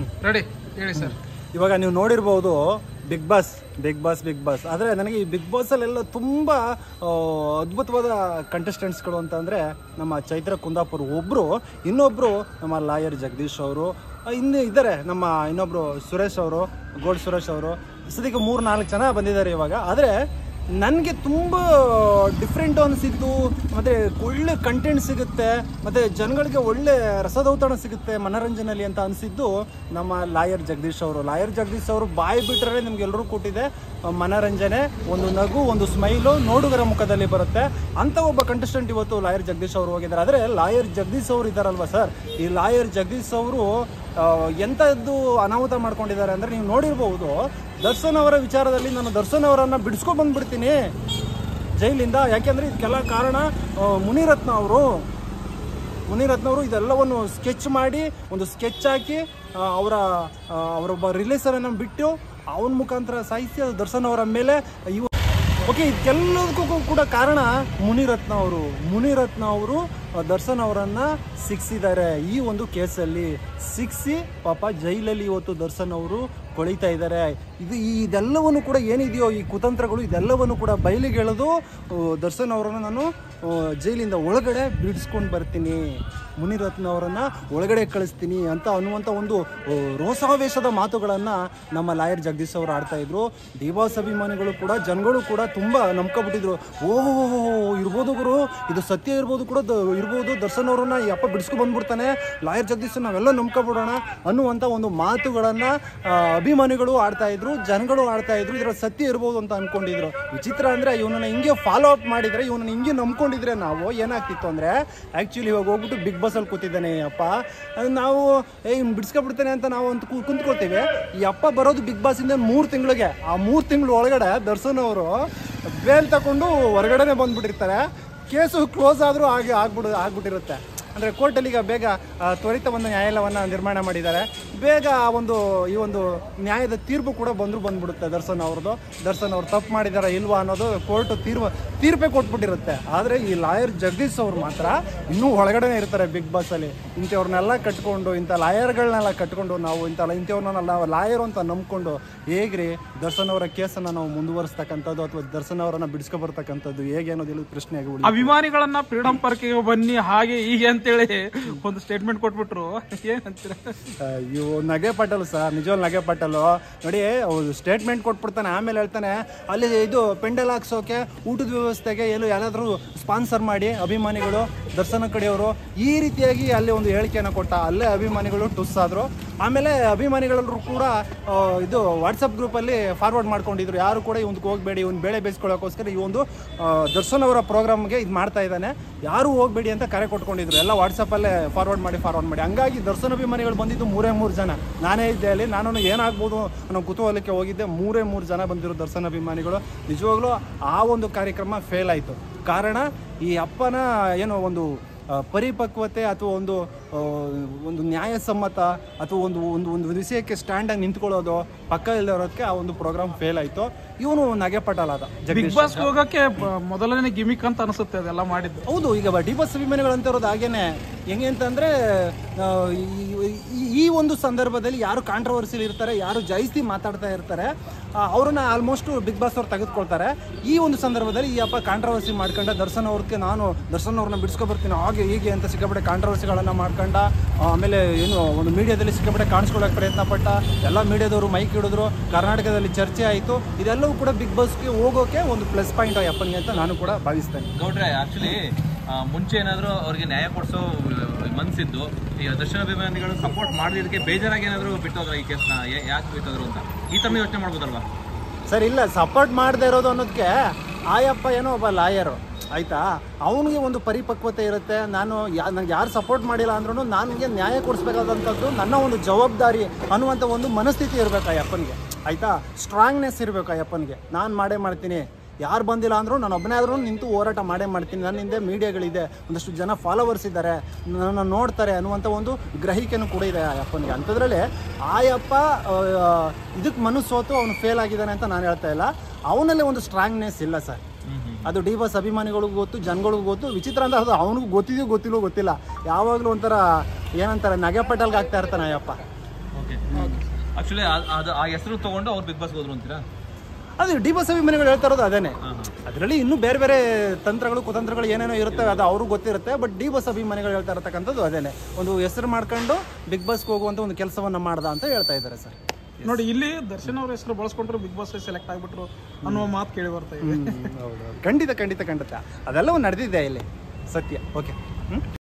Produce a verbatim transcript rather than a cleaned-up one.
Ready ಹೇಳಿ sir. ಇವಾಗ ನೀವು ನೋಡಿರ್ಬೋದು Bigg Boss Bigg Boss Bigg Boss ಆದರೆ ನನಗೆ ಈ ಬಿಗ್ ಬಾಸಲ್ಲೆಲ್ಲ ತುಂಬ ಅದ್ಭುತವಾದ ಕಂಟೆಸ್ಟೆಂಟ್ಸ್ಗಳು ಅಂತಂದರೆ ನಮ್ಮ ಚೈತ್ರ ಕುಂದಾಪುರ್ ಒಬ್ಬರು, ಇನ್ನೊಬ್ಬರು ನಮ್ಮ ಲಾಯರ್ ಜಗದೀಶ್ ಅವರು, ಇನ್ನು ಇದ್ದಾರೆ ನಮ್ಮ ಇನ್ನೊಬ್ಬರು ಸುರೇಶ್ ಅವರು, ಗೋಲ್ಡ್ ಸುರೇಶ್ ಅವರು. ಸದ್ಯಕ್ಕೆ ಮೂರು ನಾಲ್ಕು ಜನ ಬಂದಿದ್ದಾರೆ ಇವಾಗ. ಆದರೆ ನನಗೆ ತುಂಬ ಡಿಫ್ರೆಂಟ್ ಅನಿಸಿದ್ದು, ಮತ್ತು ಒಳ್ಳೆ ಕಂಟೆಂಟ್ ಸಿಗುತ್ತೆ, ಮತ್ತು ಜನಗಳಿಗೆ ಒಳ್ಳೆ ರಸದೌತಣ ಸಿಗುತ್ತೆ ಮನೋರಂಜನೆಯಲ್ಲಿ ಅಂತ ಅನಿಸಿದ್ದು ನಮ್ಮ ಲಾಯರ್ ಜಗದೀಶ್ ಅವರು. ಲಾಯರ್ ಜಗದೀಶ್ ಅವರು ಬಾಯಿ ಬಿಟ್ಟರೆ ನಿಮ್ಗೆಲ್ಲರೂ ಕೊಟ್ಟಿದೆ ಮನೋರಂಜನೆ, ಒಂದು ನಗು, ಒಂದು ಸ್ಮೈಲು ನೋಡುಗರ ಮುಖದಲ್ಲಿ ಬರುತ್ತೆ. ಅಂಥ ಒಬ್ಬ ಕಂಟೆಸ್ಟೆಂಟ್ ಇವತ್ತು ಲಾಯರ್ ಜಗದೀಶ್ ಅವರು ಹೋಗಿದ್ದಾರೆ. ಆದರೆ ಲಾಯರ್ ಜಗದೀಶ್ ಅವರು ಇದ್ದಾರಲ್ವ ಸರ್, ಈ ಲಾಯರ್ ಜಗದೀಶ್ ಅವರು ಎಂಥದ್ದು ಅನಾಹುತ ಮಾಡ್ಕೊಂಡಿದ್ದಾರೆ ಅಂದರೆ ನೀವು ನೋಡಿರ್ಬೋದು. ದರ್ಶನ್ ಅವರ ವಿಚಾರದಲ್ಲಿ ನಾನು ದರ್ಶನ್ ಅವರನ್ನು ಬಿಡಿಸ್ಕೊಂಡು ಬಂದುಬಿಡ್ತೀನಿ ಜೈಲಿಂದ. ಯಾಕೆಂದರೆ ಇದಕ್ಕೆಲ್ಲ ಕಾರಣ ಮುನಿರತ್ನ ಅವರು. ಮುನಿರತ್ನ ಅವರು ಇದೆಲ್ಲವನ್ನು ಸ್ಕೆಚ್ ಮಾಡಿ ಒಂದು ಸ್ಕೆಚ್ ಹಾಕಿ ಅವರ ಅವರೊಬ್ಬ ರಿಲೇಷನನ್ನು ಬಿಟ್ಟು ಅವನ ಮುಖಾಂತರ ಸಾಹಿತ್ಯ ದರ್ಶನ್ ಅವರ ಮೇಲೆ ಇವ ಓಕೆ ಇದಕ್ಕೆಲ್ಲದಕ್ಕೂ ಕೂಡ ಕಾರಣ ಮುನಿರತ್ನ ಅವರು. ಮುನಿರತ್ನ ಅವರು ದರ್ಶನ್ ಅವರನ್ನು ಸಿಕ್ಸಿದ್ದಾರೆ ಈ ಒಂದು ಕೇಸಲ್ಲಿ. ಸಿಕ್ಸಿ ಪಾಪ ಜೈಲಲ್ಲಿ ಇವತ್ತು ದರ್ಶನ್ ಅವರು ಕೊಳಿತಾ ಇದ್ದಾರೆ. ಇದು ಇದೆಲ್ಲವನ್ನು ಕೂಡ ಏನಿದೆಯೋ ಈ ಕುತಂತ್ರಗಳು ಇದೆಲ್ಲವನ್ನು ಕೂಡ ಬಯಲಿಗೆ ಎಳೆದು ದರ್ಶನ್ ಅವರನ್ನು ನಾನು ಜೈಲಿಂದ ಒಳಗಡೆ ಬಿಡಿಸ್ಕೊಂಡು ಬರ್ತೀನಿ, ಮುನಿರತ್ನ ಅವರನ್ನು ಒಳಗಡೆ ಕಳಿಸ್ತೀನಿ ಅಂತ ಅನ್ನುವಂಥ ಒಂದು ರೋಸಾವೇಶದ ಮಾತುಗಳನ್ನು ನಮ್ಮ ಲಾಯರ್ ಜಗದೀಶ್ ಅವರು ಆಡ್ತಾಯಿದ್ರು. ಡಿ ಬಾಸ್ ಅಭಿಮಾನಿಗಳು ಕೂಡ ಜನಗಳು ಕೂಡ ತುಂಬ ನಂಬ್ಕೊಬಿಟ್ಟಿದ್ರು. ಓಹೋ ಇರ್ಬೋದು ಗುರು, ಇದು ಸತ್ಯ ಇರ್ಬೋದು ಕೂಡ ಇರ್ಬೋದು, ದರ್ಶನ್ ಅವರನ್ನ ಈ ಅಪ್ಪ ಬಿಡಿಸ್ಕೊಂಡು ಬಂದ್ಬಿಡ್ತಾನೆ, ಲಾಯರ್ ಜಗದೀಶ್ ನಾವೆಲ್ಲ ನಂಬ್ಕೊಬಿಡೋಣ ಅನ್ನುವಂಥ ಒಂದು ಮಾತುಗಳನ್ನು ಅಭಿಮಾನಿಗಳು ಆಡ್ತಾ ಇದ್ರು, ಜನಗಳು ಆಡ್ತಾ ಇದ್ರು. ಇದರ ಸತ್ಯ ಇರ್ಬೋದು ಅಂತ ಅಂದ್ಕೊಂಡಿದ್ರು. ವಿಚಿತ್ರ ಅಂದರೆ ಇವನನ್ನ ಹಿಂಗೆ ಫಾಲೋ ಅಪ್ ಮಾಡಿದರೆ, ಇವನನ್ನ ಹಿಂಗೆ ನಂಬ್ಕೊಂಡಿದ್ರೆ ನಾವು ಏನಾಗ್ತಿತ್ತು ಅಂದರೆ ಆ್ಯಕ್ಚುಲಿ ಇವಾಗ ಹೋಗ್ಬಿಟ್ಟು ಬಿಗ್ ಬಾಸಲ್ಲಿ ಕೂತಿದ್ದಾನೆ ಅಪ್ಪ, ಅದು ನಾವು ಏ ಇವ್ನು ಬಿಡಿಸ್ಕೊಬಿಡ್ತಾನೆ ಅಂತ ನಾವು ಅಂತ ಕುಂತ್ಕೊಳ್ತೀವಿ. ಈ ಅಪ್ಪ ಬರೋದು ಬಿಗ್ ಬಾಸಿಂದ ಮೂರು ತಿಂಗಳಿಗೆ. ಆ ಮೂರು ತಿಂಗಳು ಒಳಗಡೆ ದರ್ಶನ್ ಅವರು ಬೇಲ್ ತಗೊಂಡು ಹೊರಗಡೆನೆ ಬಂದುಬಿಟ್ಟಿರ್ತಾರೆ. ಕೇಸು ಕ್ಲೋಸ್ ಆದರೂ ಹಾಗೆ ಆಗ್ಬಿಡು ಆಗ್ಬಿಟ್ಟಿರುತ್ತೆ. ಅಂದರೆ ಕೋರ್ಟಲ್ಲಿ ಈಗ ಬೇಗ ತ್ವರಿತ ಒಂದು ನ್ಯಾಯಾಲಯವನ್ನು ನಿರ್ಮಾಣ ಮಾಡಿದ್ದಾರೆ. ಬೇಗ ಆ ಒಂದು ಈ ಒಂದು ನ್ಯಾಯದ ತೀರ್ಪು ಕೂಡ ಬಂದರೂ ಬಂದ್ಬಿಡುತ್ತೆ ದರ್ಶನ್ ಅವ್ರದ್ದು. ದರ್ಶನ್ ಅವ್ರು ತಪ್ಪು ಮಾಡಿದಾರ ಇಲ್ವಾ ಅನ್ನೋದು ಕೋರ್ಟ್ ತೀರ್ಪು ತೀರ್ಪೇ ಕೊಟ್ಬಿಟ್ಟಿರುತ್ತೆ. ಆದರೆ ಈ ಲಾಯರ್ ಜಗದೀಶ್ ಅವ್ರು ಮಾತ್ರ ಇನ್ನೂ ಒಳಗಡೆ ಇರ್ತಾರೆ ಬಿಗ್ ಬಾಸಲ್ಲಿ. ಇಂಥವ್ರನ್ನೆಲ್ಲ ಕಟ್ಕೊಂಡು, ಇಂಥ ಲಾಯರ್ಗಳನ್ನೆಲ್ಲ ಕಟ್ಕೊಂಡು ನಾವು ಇಂಥ ಇಂಥವ್ರನ್ನೆಲ್ಲ ಲಾಯರ್ ಅಂತ ನಂಬ್ಕೊಂಡು ಹೇಗ್ರಿ ದರ್ಶನ್ ಅವರ ಕೇಸನ್ನು ನಾವು ಮುಂದುವರಿಸ್ತಕ್ಕಂಥದ್ದು ಅಥವಾ ದರ್ಶನ್ ಅವರನ್ನು ಬಿಡಿಸ್ಕೊಬರ್ತಕ್ಕಂಥದ್ದು ಹೇಗೆ ಅನ್ನೋದಿಲ್ಲ ಪ್ರಶ್ನೆ ಆಗಿ. ಅಭಿಮಾನಿಗಳನ್ನ ಫ್ರೀಡಂ ಪಾರ್ಕಿಗೆ ಬನ್ನಿ ಹಾಗೆ ಹೀಗೆ ಅಂತೇಳಿ ಒಂದು ಸ್ಟೇಟ್ಮೆಂಟ್ ಕೊಟ್ಬಿಟ್ರು, ಏನಂತೀರ? ಇವು ನಗೆ ಪಟಲ್ ಸರ್, ನಿಜವಾಗ್ ನಗೆ ಪಟಲು ನೋಡಿ. ಸ್ಟೇಟ್ಮೆಂಟ್ ಕೊಟ್ಬಿಡ್ತಾನೆ, ಆಮೇಲೆ ಹೇಳ್ತಾನೆ ಅಲ್ಲಿ ಇದು ಪೆಂಡಲ್ ಹಾಕ್ಸೋಕೆ ಊಟದ ವ್ಯವಸ್ಥೆಗೆ ಎಲ್ಲೂ ಯಾರಾದರೂ ಸ್ಪಾನ್ಸರ್ ಮಾಡಿ ಅಭಿಮಾನಿಗಳು ದರ್ಶನ ಕಡೆಯವರು ಈ ರೀತಿಯಾಗಿ ಅಲ್ಲಿ ಒಂದು ಹೇಳಿಕೆಯನ್ನು ಕೊಟ್ಟ. ಅಲ್ಲೇ ಅಭಿಮಾನಿಗಳು ಟುಸ್ ಆದರು. ಆಮೇಲೆ ಅಭಿಮಾನಿಗಳಲ್ಲರೂ ಕೂಡ ಇದು ವಾಟ್ಸಪ್ ಗ್ರೂಪಲ್ಲಿ ಫಾರ್ವರ್ಡ್ ಮಾಡ್ಕೊಂಡಿದ್ರು, ಯಾರು ಕೂಡ ಇವೊಂದಕ್ಕೆ ಹೋಗಬೇಡಿ, ಇವ್ನು ಬೇಳೆ ಬೇಯಿಸ್ಕೊಳ್ಳೋಕ್ಕೋಸ್ಕರ ಈ ಒಂದು ದರ್ಶನ್ ಅವರ ಪ್ರೋಗ್ರಾಮ್ಗೆ ಇದು ಮಾಡ್ತಾ ಇದ್ದಾನೆ, ಯಾರೂ ಹೋಗಬೇಡಿ ಅಂತ ಕರೆ ಕೊಟ್ಕೊಂಡಿದ್ರು. ಎಲ್ಲ ವಾಟ್ಸಪ್ಪಲ್ಲೇ ಫಾರ್ವರ್ಡ್ ಮಾಡಿ ಫಾರ್ವರ್ಡ್ ಮಾಡಿ ಹಂಗಾಗಿ ದರ್ಶನ್ ಅಭಿಮಾನಿಗಳು ಬಂದಿದ್ದು ಮೂರೇ ಮೂರು ಜನ. ನಾನೇ ಇದ್ದೆ ಅಲ್ಲಿ, ನಾನು ಏನಾಗ್ಬೋದು ಅನ್ನೋ ಕುತೂಹಲಕ್ಕೆ ಹೋಗಿದ್ದೆ. ಮೂರೇ ಮೂರು ಜನ ಬಂದಿರೋ ದರ್ಶನ್ ಅಭಿಮಾನಿಗಳು. ನಿಜವಾಗ್ಲೂ ಆ ಒಂದು ಕಾರ್ಯಕ್ರಮ ಫೇಲ್ ಆಯಿತು. ಕಾರಣ ಈ ಅಪ್ಪನ ಏನೋ ಒಂದು ಪರಿಪಕ್ವತೆ ಅಥವಾ ಒಂದು ಒಂದು ನ್ಯಾಯಸಮ್ಮತ ಅಥವಾ ಒಂದು ಒಂದು ಒಂದು ವಿಷಯಕ್ಕೆ ಸ್ಟ್ಯಾಂಡಾಗಿ ನಿಂತ್ಕೊಳ್ಳೋದು ಪಕ್ಕ ಇಲ್ಲದಕ್ಕೆ ಆ ಒಂದು ಪ್ರೋಗ್ರಾಮ್ ಫೇಲ್ ಆಯಿತು. ಇವನು ನಗೆ ಪಟಲಾದ. ಬಿಗ್ ಬಾಸ್ ಹೋಗೋಕ್ಕೆ ಮೊದಲನೇ ಗಿಮಿಕ್ ಅಂತ ಅನಿಸುತ್ತೆ ಅದೆಲ್ಲ ಮಾಡಿದ್ದು. ಹೌದು, ಈಗ ಡಿ ಬಾಸ್ ಅಭಿಮಾನಿಗಳು ಅಂತ ಇರೋದು ಹಾಗೇನೆ. ಹೆಂಗೆ ಅಂತಂದರೆ ಈ ಒಂದು ಸಂದರ್ಭದಲ್ಲಿ ಯಾರು ಕಾಂಟ್ರವರ್ಸಿಲಿ ಇರ್ತಾರೆ, ಯಾರು ಜಾಸ್ತಿ ಮಾತಾಡ್ತಾ ಇರ್ತಾರೆ, ಅವ್ರನ್ನ ಆಲ್ಮೋಸ್ಟ್ ಬಿಗ್ ಬಾಸ್ ಅವ್ರು ತೆಗೆದುಕೊಳ್ತಾರೆ. ಈ ಒಂದು ಸಂದರ್ಭದಲ್ಲಿ ಈ ಅಪ್ಪ ಕಾಂಟ್ರವರ್ಸಿ ಮಾಡ್ಕೊಂಡ ದರ್ಶನ್ ಅವ್ರಿಗೆ ನಾನು ದರ್ಶನ್ ಅವ್ರನ್ನ ಬಿಡಿಸ್ಕೊಬರ್ತೀನಿ ಹಾಗೆ ಹೀಗೆ ಅಂತ ಸಿಕ್ಕಾಪಟ್ಟೆ ಕಾಂಟ್ರವರ್ಸಿಗಳನ್ನು ಮಾಡ್ಕೊಂಡ. ಆಮೇಲೆ ಏನು ಒಂದು ಮೀಡಿಯಾದಲ್ಲಿ ಸಿಕ್ಕಾಪಟ್ಟೆ ಕಾಣಿಸ್ಕೊಳ್ಳೋಕೆ ಪ್ರಯತ್ನ ಪಟ್ಟ. ಎಲ್ಲ ಮೀಡಿಯಾದವರು ಮೈಕ್ ಹಿಡಿದ್ರು, ಕರ್ನಾಟಕದಲ್ಲಿ ಚರ್ಚೆ ಆಯಿತು. ಇದೆಲ್ಲವೂ ಕೂಡ ಬಿಗ್ ಬಾಸ್ಗೆ ಹೋಗೋಕೆ ಒಂದು ಪ್ಲಸ್ ಪಾಯಿಂಟ್ ಅಪ್ಪನಿಗೆ ಅಂತ ನಾನು ಕೂಡ ಭಾವಿಸ್ತೇನೆ. ಗೌಡ್ರೆ, ಆಕ್ಚುಲಿ ಮುಂಚೆ ಏನಾದರೂ ಅವ್ರಿಗೆ ನ್ಯಾಯ ಕೊಡಿಸೋ ಮನಸ್ಸಿದ್ದು ಈ ದರ್ಶನ ಅಭಿಮಾನಿಗಳು ಸಪೋರ್ಟ್ ಮಾಡಿದಕ್ಕೆ ಬೇಜಾರಾಗಿ ಏನಾದರೂ ಬಿಟ್ಟೋದ್ರ ಈ ಕೇಸ್ನ, ಯಾಕೆ ಬಿಟ್ಟೋದ್ರು ಅಂತ ಈ ಥರ ಯೋಚನೆ ಮಾಡ್ಬೋದಲ್ವಾ ಸರ್? ಇಲ್ಲ, ಸಪೋರ್ಟ್ ಮಾಡದೇ ಇರೋದು ಅನ್ನೋದಕ್ಕೆ ಆಯಪ್ಪ ಏನೋ ಒಬ್ಬ ಲಾಯರು ಆಯಿತಾ, ಅವನಿಗೆ ಒಂದು ಪರಿಪಕ್ವತೆ ಇರುತ್ತೆ. ನಾನು ಯಾ ನನಗೆ ಯಾರು ಸಪೋರ್ಟ್ ಮಾಡಿಲ್ಲ ಅಂದ್ರೂ ನನಗೆ ನ್ಯಾಯ ಕೊಡಿಸ್ಬೇಕಾದಂಥದ್ದು ನನ್ನ ಒಂದು ಜವಾಬ್ದಾರಿ ಅನ್ನುವಂಥ ಒಂದು ಮನಸ್ಥಿತಿ ಇರಬೇಕು ಆ ಅಪ್ಪನಿಗೆ ಆಯಿತಾ. ಸ್ಟ್ರಾಂಗ್ನೆಸ್ ಇರಬೇಕು ಆ ಅಪ್ಪನಿಗೆ. ನಾನು ಮಾಡೇ ಮಾಡ್ತೀನಿ, ಯಾರು ಬಂದಿಲ್ಲ ಅಂದರೂ ನಾನು ಒಬ್ಬನೇ ಆದ್ರೂ ನಿಂತು ಹೋರಾಟ ಮಾಡೇ ಮಾಡ್ತೀನಿ, ನನ್ನ ಹಿಂದೆ ಮೀಡಿಯಾಗಳಿದೆ, ಒಂದಷ್ಟು ಜನ ಫಾಲೋವರ್ಸ್ ಇದ್ದಾರೆ, ನನ್ನ ನೋಡ್ತಾರೆ ಅನ್ನುವಂಥ ಒಂದು ಗ್ರಹಿಕೆನೂ ಕೂಡ ಇದೆ ಆ ಅಪ್ಪನಿಗೆ. ಅಂಥದ್ರಲ್ಲಿ ಆ ಅಪ್ಪ ಇದಕ್ಕೆ ಮನಸ್ಸೋತು ಅವನು ಫೇಲ್ ಆಗಿದ್ದಾನೆ ಅಂತ ನಾನು ಹೇಳ್ತಾ ಇಲ್ಲ. ಅವನಲ್ಲೇ ಒಂದು ಸ್ಟ್ರಾಂಗ್ನೆಸ್ ಇಲ್ಲ ಸರ್. ಅದು ಡಿ ಬಾಸ್ ಅಭಿಮಾನಿಗಳಿಗೂ ಗೊತ್ತು, ಜನಗಳಿಗೂ ಗೊತ್ತು. ವಿಚಿತ್ರ ಅಂತ ಅದು ಅವನಿಗೂ ಗೊತ್ತಿದೆಯೋ ಗೊತ್ತಿಲ್ಲೋ ಗೊತ್ತಿಲ್ಲ, ಯಾವಾಗಲೂ ಒಂಥರ ಏನಂತಾರೆ ನಗೆ ಪಟಲ್ಗೆ ಆಗ್ತಾ ಇರ್ತಾನೆ ಅಯ್ಯಪ್ಪ. ಓಕೆ ಆಕ್ಚುಲಿ ಅದು ಆ ಹೆಸರು ತಗೊಂಡು ಅವ್ರು ಬಿಗ್ ಬಾಸ್ ಹೋದ್ರು ಅಂತೀರಾ? ಅದು ಡಿ ಬಾಸ್ ಅಭಿಮಾನಿಗಳು ಹೇಳ್ತಾ ಇರೋದು ಅದೇನೆ. ಅದರಲ್ಲಿ ಇನ್ನೂ ಬೇರೆ ಬೇರೆ ತಂತ್ರಗಳು ಕುತಂತ್ರಗಳು ಏನೇನೋ ಇರುತ್ತೆ, ಅದು ಅವ್ರಿಗೆ ಗೊತ್ತಿರುತ್ತೆ. ಬಟ್ ಡಿ ಬಾಸ್ ಅಭಿಮಾನಿಗಳು ಹೇಳ್ತಾ ಇರತಕ್ಕಂಥದ್ದು ಅದೇನೆ, ಒಂದು ಹೆಸರು ಮಾಡ್ಕೊಂಡು ಬಿಗ್ ಬಾಸ್ಗೆ ಹೋಗುವಂತ ಒಂದು ಕೆಲಸವನ್ನ ಮಾಡ್ದ ಅಂತ ಹೇಳ್ತಾ ಇದ್ದಾರೆ ಸರ್. ನೋಡಿ, ಇಲ್ಲಿ ದರ್ಶನ್ ಅವ್ರ ಹೆಸರು ಬಳಸ್ಕೊಂಡ್ರು ಬಿಗ್ ಬಾಸ್ ಸೆಲೆಕ್ಟ್ ಆಗ್ಬಿಟ್ರು ಅನ್ನೋ ಮಾತು ಕೇಳಿ ಬರ್ತಾ ಇದೆ. ಖಂಡಿತ ಖಂಡಿತ ಖಂಡಿತ ಅದೆಲ್ಲವೂ ನಡೆದಿದೆ ಇಲ್ಲಿ, ಸತ್ಯ. ಓಕೆ.